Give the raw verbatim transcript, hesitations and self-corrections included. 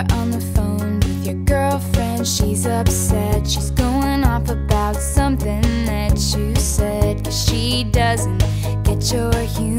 You're on the phone with your girlfriend. She's upset, she's going off about something that you said, 'cause she doesn't get your humor.